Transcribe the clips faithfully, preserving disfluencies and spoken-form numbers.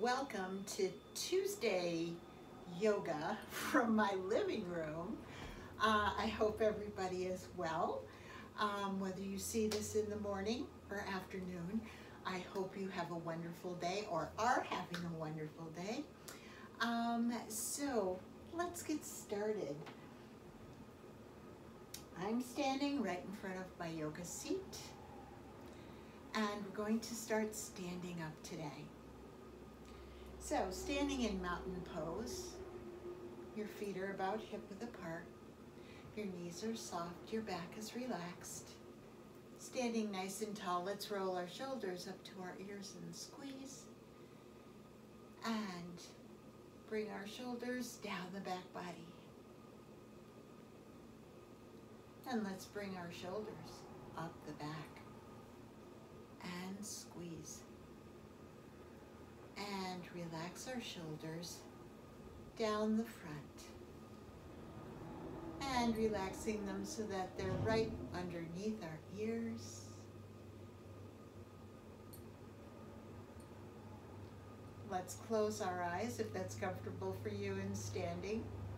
welcome to Tuesday yoga from my living room. Uh, I hope everybody is well. Um, whether you see this in the morning or afternoon, I hope you have a wonderful day or are having a wonderful day. Um, so let's get started. I'm standing right in front of my yoga seat, and we're going to start standing up today. So, standing in mountain pose, your feet are about hip width apart, your knees are soft, your back is relaxed. Standing nice and tall, let's roll our shoulders up to our ears and squeeze. And bring our shoulders down the back body. And let's bring our shoulders up the back and squeeze. And relax our shoulders down the front. And relaxing them so that they're right underneath our ears. Let's close our eyes if that's comfortable for you in standing.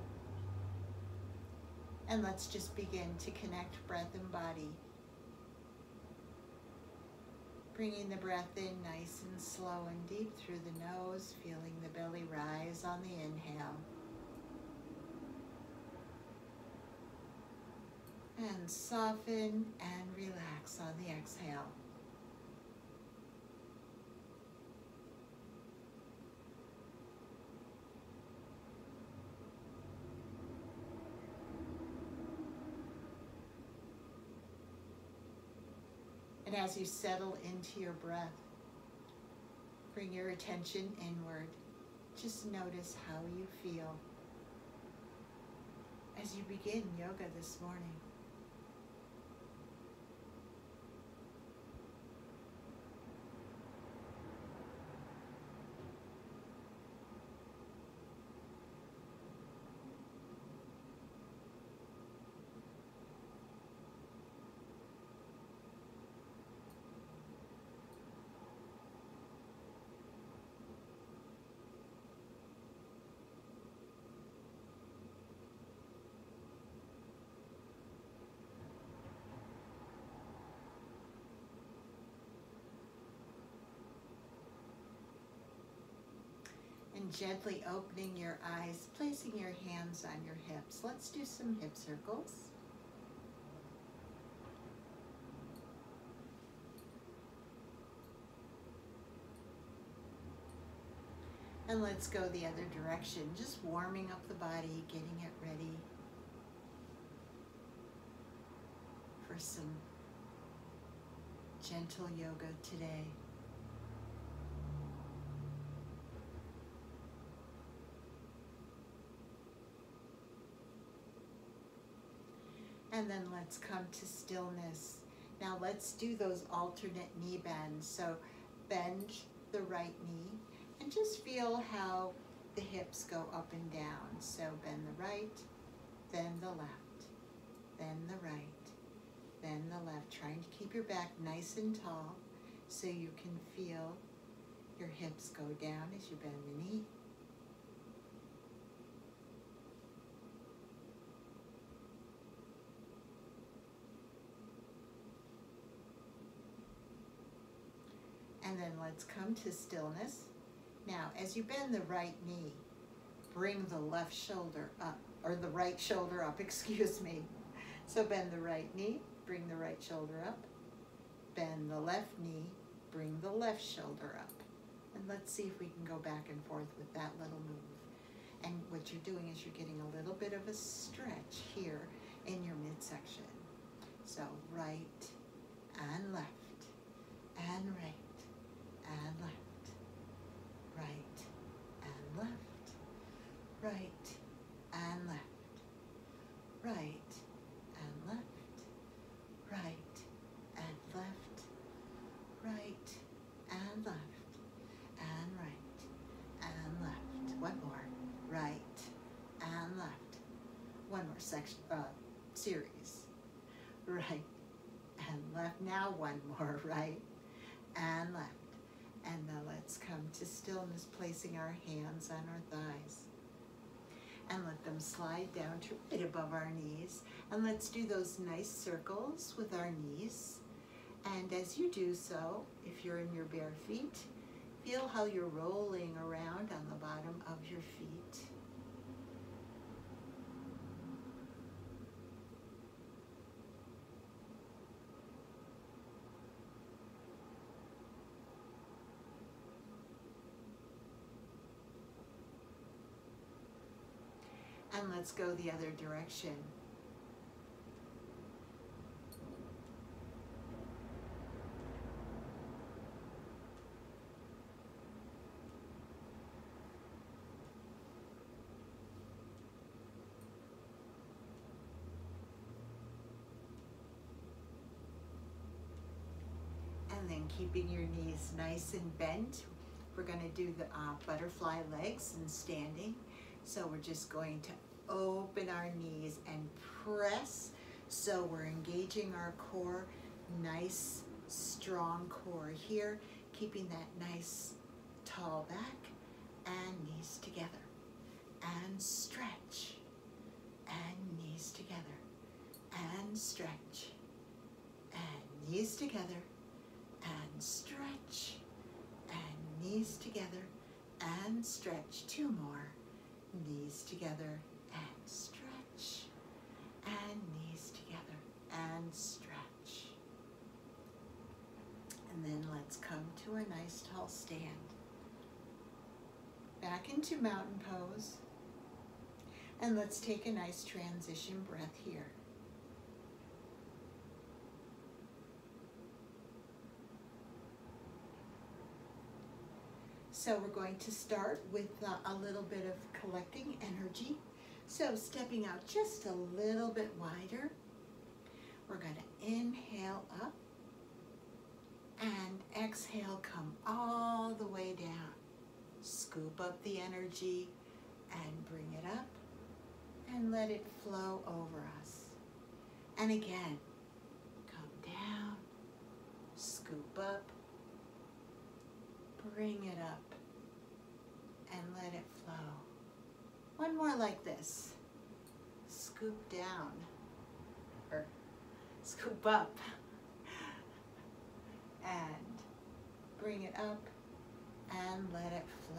And let's just begin to connect breath and body. Bringing the breath in nice and slow and deep through the nose, feeling the belly rise on the inhale. And soften and relax on the exhale. And as you settle into your breath, bring your attention inward. Just notice how you feel as you begin yoga this morning. And gently opening your eyes, placing your hands on your hips. Let's do some hip circles. And let's go the other direction, just warming up the body, getting it ready for some gentle yoga today. And then let's come to stillness. Now let's do those alternate knee bends. So bend the right knee and just feel how the hips go up and down. So bend the right, then the left, then the right, then the left. Trying to keep your back nice and tall so you can feel your hips go down as you bend the knee. And then let's come to stillness. Now, as you bend the right knee, bring the left shoulder up, or the right shoulder up, excuse me. So bend the right knee, bring the right shoulder up. Bend the left knee, bring the left shoulder up. And let's see if we can go back and forth with that little move. And what you're doing is you're getting a little bit of a stretch here in your midsection. So right and left and right. And left, right, and left, right, and left, right, and left, right, and left, right, and left, and right, and left. One more, right, and left. One more section, uh, series, right, and left. Now one more, right, and left. And then let's come to stillness, placing our hands on our thighs. And let them slide down to right above our knees. And let's do those nice circles with our knees. And as you do so, if you're in your bare feet, feel how you're rolling around on the bottom of your feet. And let's go the other direction. And then keeping your knees nice and bent, we're going to do the uh, butterfly legs and standing. So we're just going to open our knees and press. So we're engaging our core, nice, strong core here, keeping that nice, tall back, and knees together, and stretch, and knees together, and stretch, and knees together, and stretch, and knees together, and stretch. Two more. Knees together and stretch, and knees together and stretch. And then let's come to a nice tall stand. Back into mountain pose. And let's take a nice transition breath here. So we're going to start with uh, a little bit of collecting energy. So stepping out just a little bit wider. We're going to inhale up and exhale, come all the way down. Scoop up the energy and bring it up and let it flow over us. And again, come down, scoop up, bring it up, and let it flow. One more like this. Scoop down, or scoop up, and bring it up, and let it flow.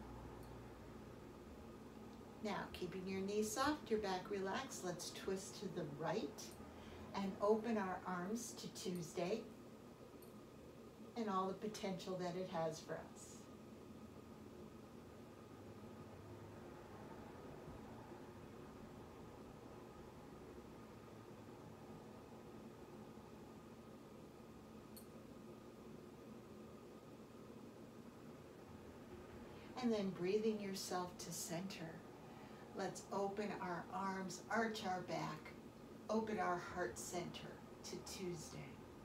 Now, keeping your knees soft, your back relaxed, let's twist to the right and open our arms to Tuesday and all the potential that it has for us. And then breathing yourself to center. Let's open our arms, arch our back, open our heart center to Tuesday.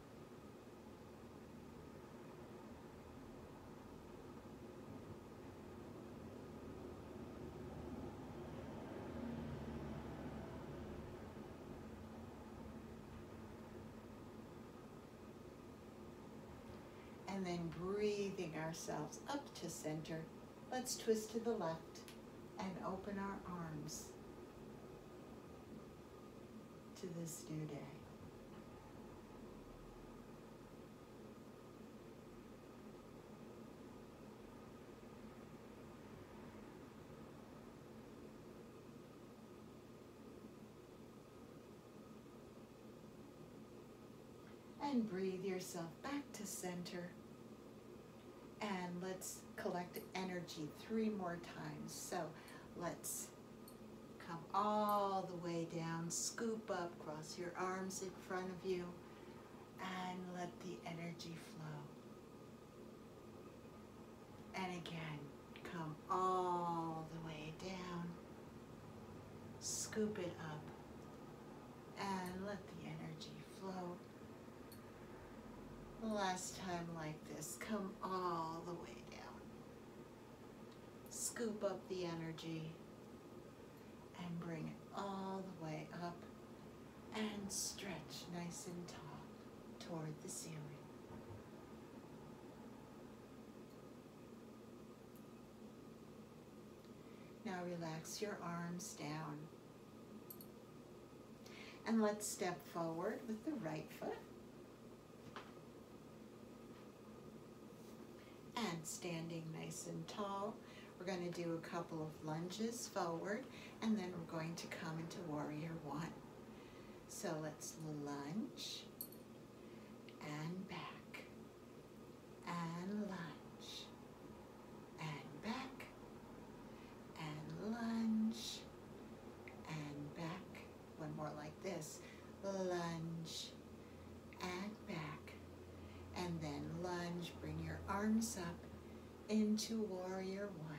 And then breathing ourselves up to center. Let's twist to the left and open our arms to this new day. And breathe yourself back to center. And let's collect energy three more times. So let's come all the way down, scoop up, cross your arms in front of you, and let the energy flow. And again, come all the way down, scoop it up, and let the energy flow. Last time like this, come all the way down. Scoop up the energy and bring it all the way up and stretch nice and tall toward the ceiling. relax your arms down. And let's step forward with the right foot. And standing nice and tall, we're going to do a couple of lunges forward, and then we're going to come into warrior one. So let's lunge, and back, and lunge, and back, and lunge, and back. One more like this, lunge, and back, and then lunge. Bring your arms up into warrior one.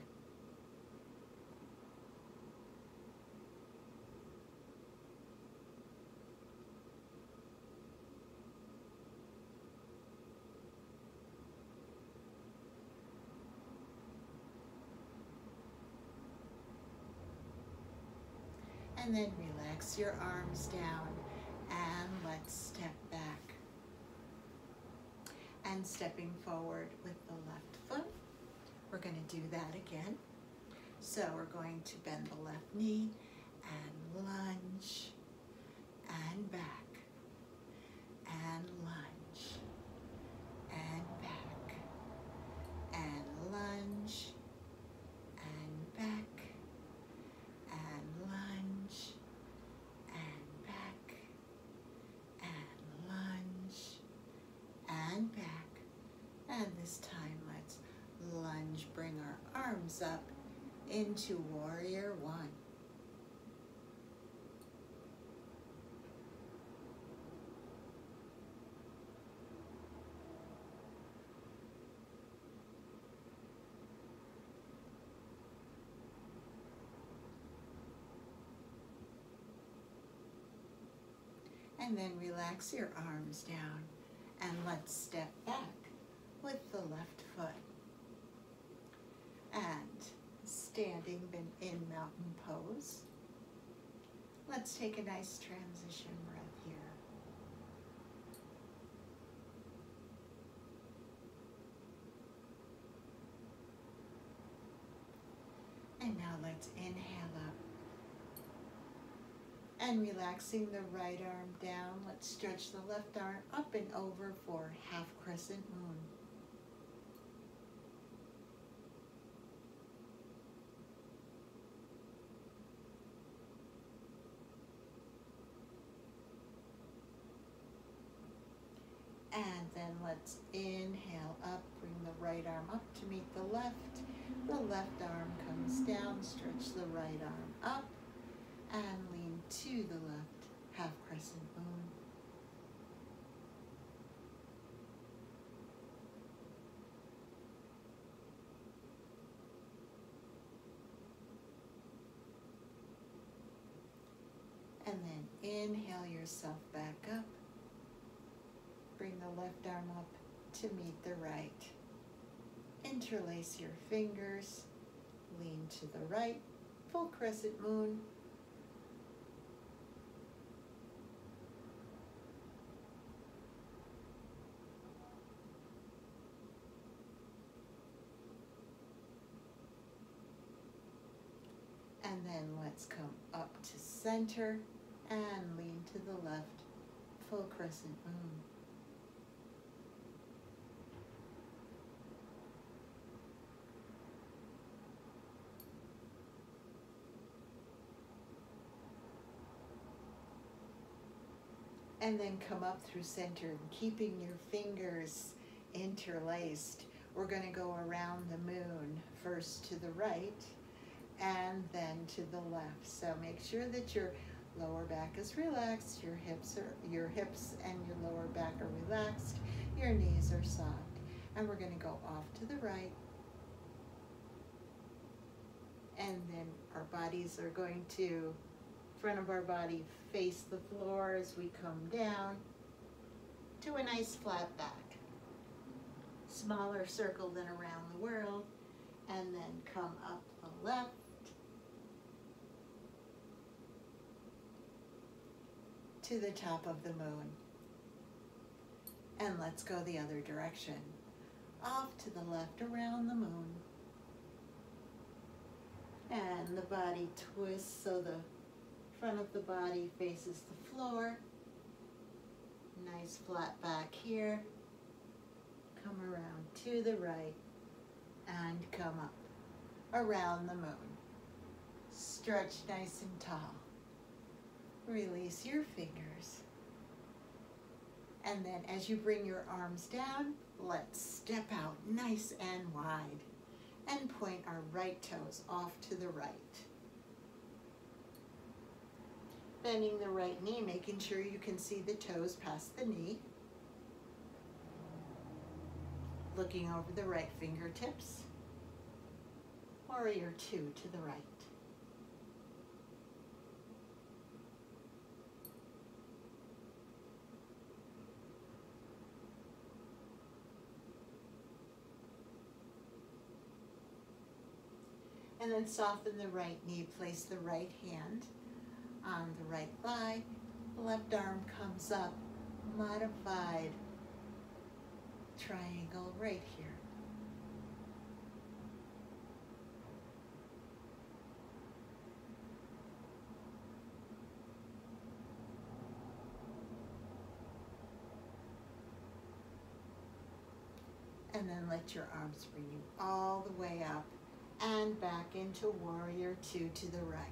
And then relax your arms down, and let's step back. And stepping forward with the left foot, we're going to do that again. So we're going to bend the left knee and lunge, and back, and lunge, and back, and lunge, and back, and lunge, and back, and lunge, and back. And this time, let's lunge, bring our arms up into warrior one. And then relax your arms down, and let's step back with the left foot. And standing in mountain pose. Let's take a nice transition breath here. And now let's inhale up. And relaxing the right arm down, let's stretch the left arm up and over for half crescent moon. And then let's inhale up, bring the right arm up to meet the left. The left arm comes down, stretch the right arm up, and lean to the left, half crescent moon. And then inhale yourself back up. Bring the left arm up to meet the right. Interlace your fingers, lean to the right, full crescent moon. And then let's come up to center and lean to the left, full crescent moon. And then come up through center, keeping your fingers interlaced. We're going to go around the moon, first to the right and then to the left. So make sure that your lower back is relaxed, your hips are your hips and your lower back are relaxed, your knees are soft. And we're going to go off to the right. And then our bodies are going to front of our body face the floor as we come down to a nice flat back. Smaller circle than around the world, and then come up the left to the top of the moon. And let's go the other direction. Off to the left around the moon. And the body twists so the front of the body faces the floor. Nice flat back here. Come around to the right and come up around the moon. Stretch nice and tall. Release your fingers. And then as you bring your arms down, let's step out nice and wide and point our right toes off to the right. Bending the right knee, making sure you can see the toes past the knee. Looking over the right fingertips. Warrior two to the right. And then soften the right knee, place the right hand on the right thigh, the left arm comes up, modified triangle right here. And then let your arms bring you all the way up and back into warrior two to the right.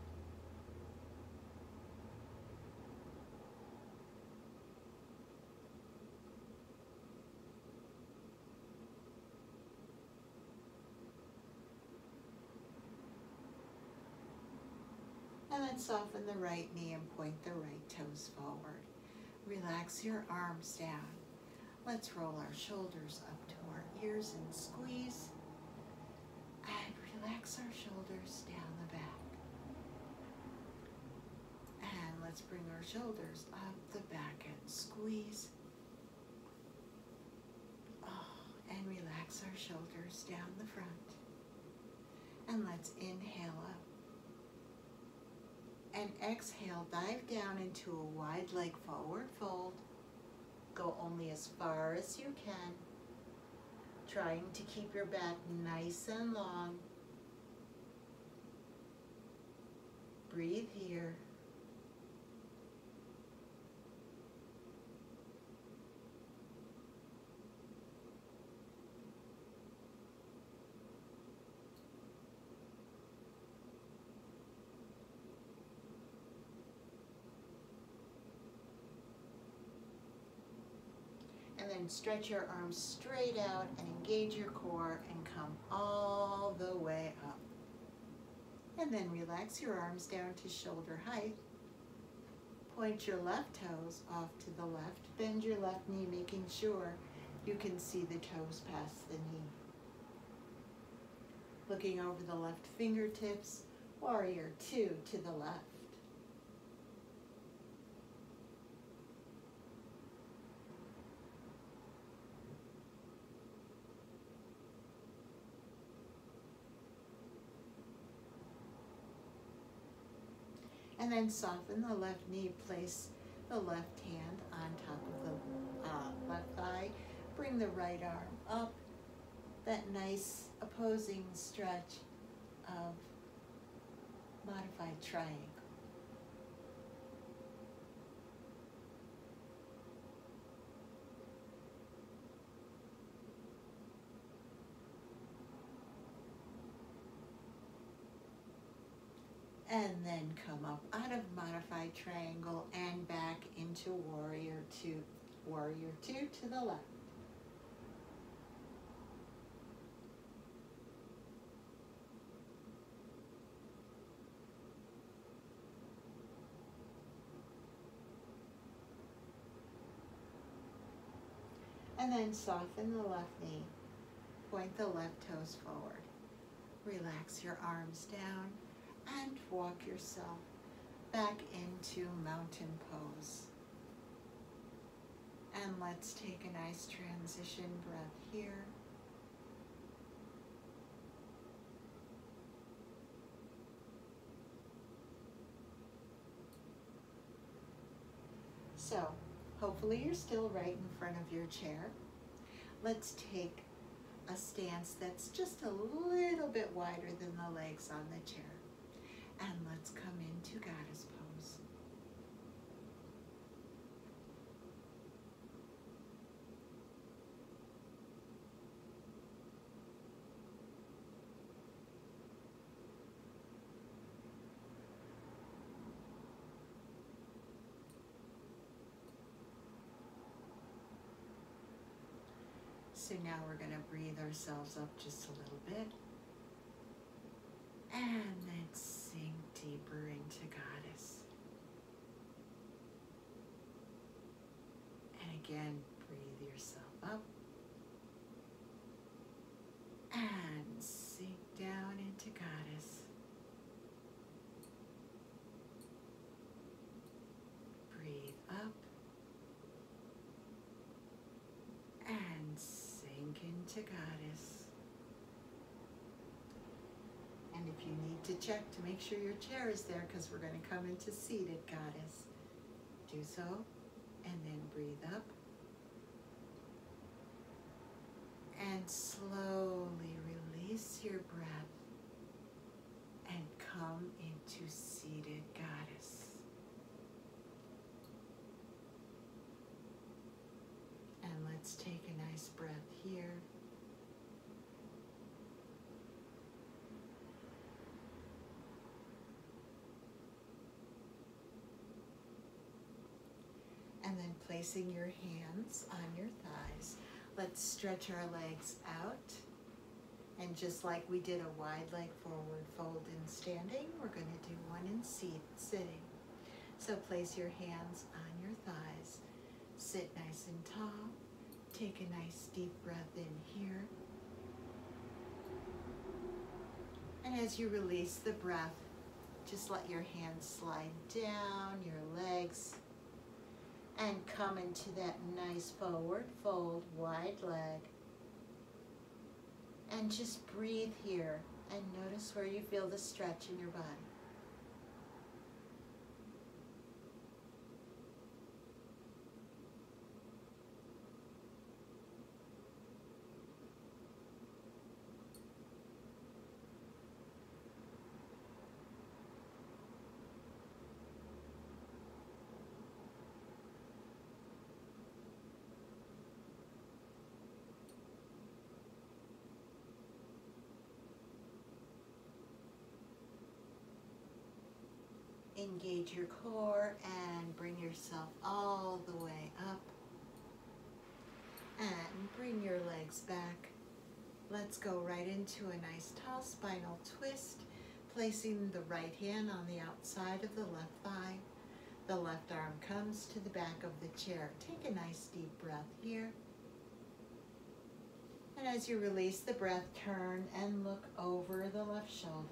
And then soften the right knee and point the right toes forward. Relax your arms down. Let's roll our shoulders up to our ears and squeeze. And relax our shoulders down the back. And let's bring our shoulders up the back and squeeze. Oh, and relax our shoulders down the front. And let's inhale up. And exhale, dive down into a wide leg forward fold. Go only as far as you can, trying to keep your back nice and long. Breathe here. And then stretch your arms straight out and engage your core and come all the way up. And then relax your arms down to shoulder height. Point your left toes off to the left. Bend your left knee, making sure you can see the toes past the knee. Looking over the left fingertips, warrior two to the left. And then soften the left knee, place the left hand on top of the uh, left thigh. Bring the right arm up, that nice opposing stretch of modified triangle. And then come up out of modified triangle and back into warrior two. Warrior two to the left. And then soften the left knee. Point the left toes forward. Relax your arms down and walk yourself back into mountain pose. And let's take a nice transition breath here. So, hopefully you're still right in front of your chair. Let's take a stance that's just a little bit wider than the legs on the chair. And let's come into goddess pose. So now we're going to breathe ourselves up just a little bit. And then sink deeper into goddess. And again, breathe yourself up. And sink down into goddess. Breathe up. And sink into goddess. And if you need to check to make sure your chair is there, because we're going to come into seated goddess, do so, and then breathe up. And slowly release your breath and come into seated goddess. And let's take a nice breath here. And then placing your hands on your thighs, let's stretch our legs out. And just like we did a wide leg forward fold in standing, we're going to do one in seat, sitting. So place your hands on your thighs. Sit nice and tall. Take a nice deep breath in here. And as you release the breath, just let your hands slide down your legs and come into that nice forward fold, wide leg. And just breathe here and notice where you feel the stretch in your body. Engage your core and bring yourself all the way up. And bring your legs back. Let's go right into a nice tall spinal twist, placing the right hand on the outside of the left thigh. The left arm comes to the back of the chair. Take a nice deep breath here. And as you release the breath, turn and look over the left shoulder.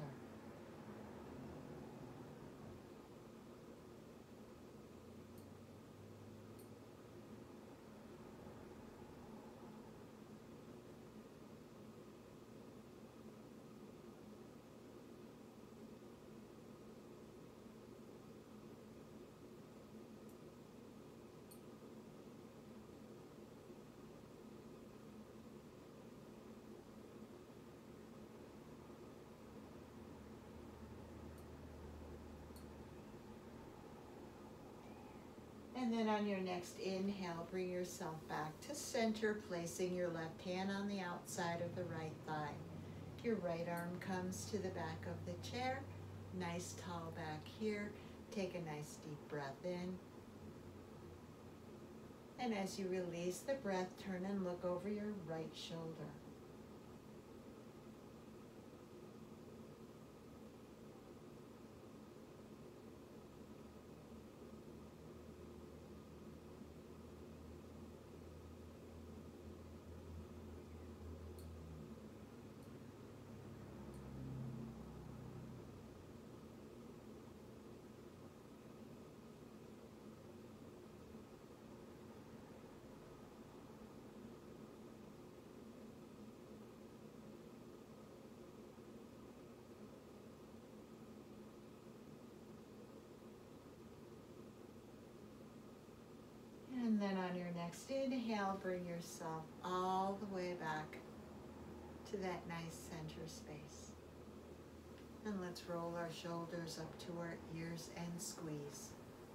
And then on your next inhale, bring yourself back to center, placing your left hand on the outside of the right thigh. Your right arm comes to the back of the chair. Nice tall back here. Take a nice deep breath in. And as you release the breath, turn and look over your right shoulder. And then on your next inhale, bring yourself all the way back. to that nice center space. And let's roll our shoulders up to our ears and squeeze.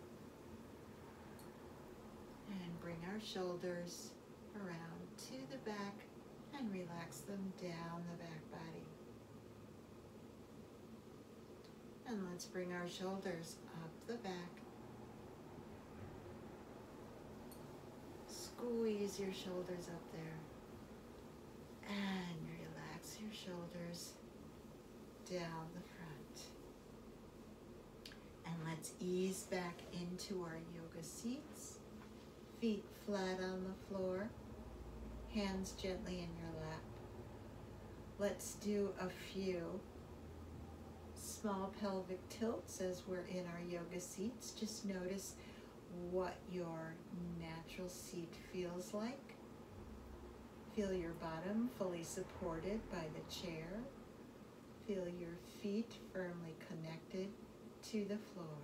And bring our shoulders around to the back and relax them down the back body. And let's bring our shoulders up the back. Squeeze your shoulders up there. And relax your shoulders down the front. And let's ease back into our yoga seats. Feet flat on the floor. Hands gently in your lap. Let's do a few small pelvic tilts as we're in our yoga seats. Just notice what your natural seat feels like. Feel your bottom fully supported by the chair. Feel your feet firmly connected to the floor.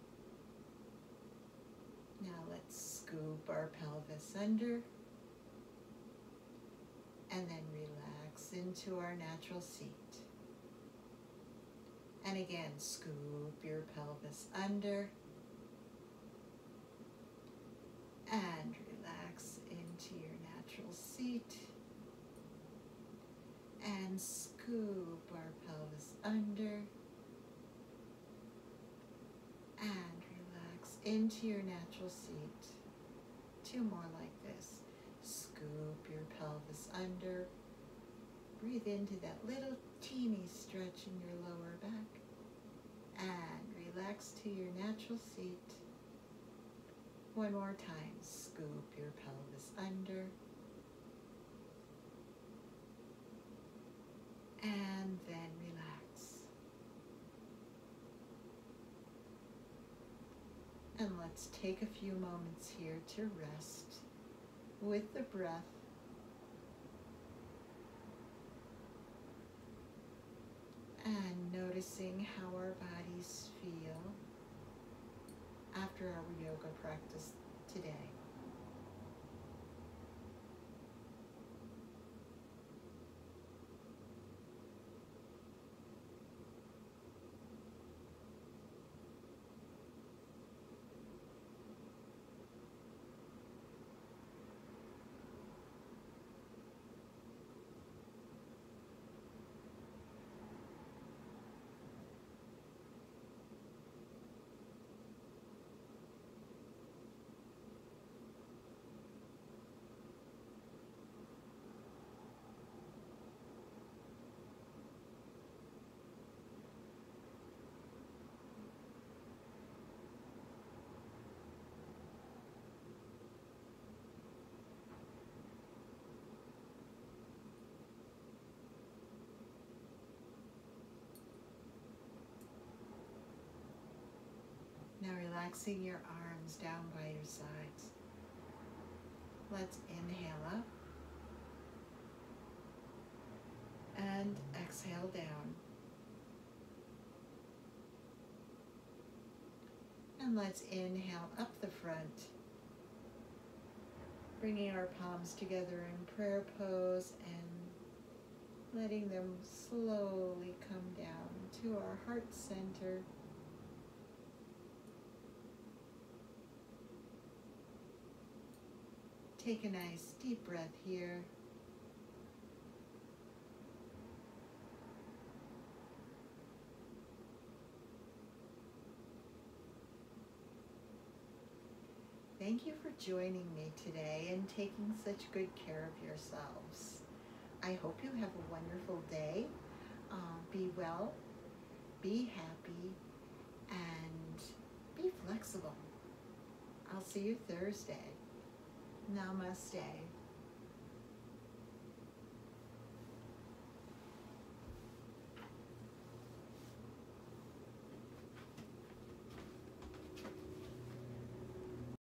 Now let's scoop our pelvis under and then relax into our natural seat. And again, scoop your pelvis under and relax into your natural seat. And scoop our pelvis under and relax into your natural seat. Two more like this. Scoop your pelvis under. Breathe into that little teeny stretch in your lower back. And relax to your natural seat. One more time. Scoop your pelvis under. And then relax. And let's take a few moments here to rest with the breath. And noticing how our bodies feel after our yoga practice today. Now relaxing your arms down by your sides. Let's inhale up and exhale down. And let's inhale up the front, bringing our palms together in prayer pose and letting them slowly come down to our heart center. Take a nice deep breath here. Thank you for joining me today and taking such good care of yourselves. I hope you have a wonderful day. Uh, be well, be happy, and be flexible. I'll see you Thursday. Namaste.